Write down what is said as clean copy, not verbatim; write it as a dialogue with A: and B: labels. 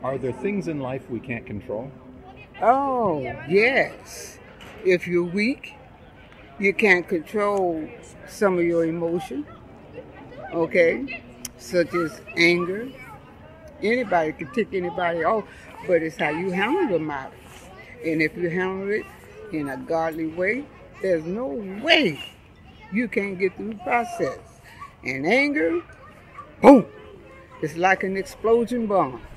A: Are there things in life we can't control?
B: Oh, yes. If you're weak, you can't control some of your emotion, okay? Such as anger. Anybody can tick anybody off, but it's how you handle the matter. And if you handle it in a godly way, there's no way you can't get through the process. And anger, boom, it's like an explosion bomb.